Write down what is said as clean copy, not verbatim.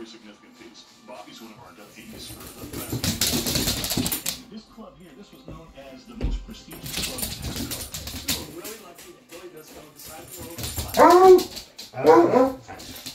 significant piece. Bobby's one of our inductees for the best. And this club here, this was known as the most prestigious club in NASCAR. We were really lucky that Billy does come beside the road.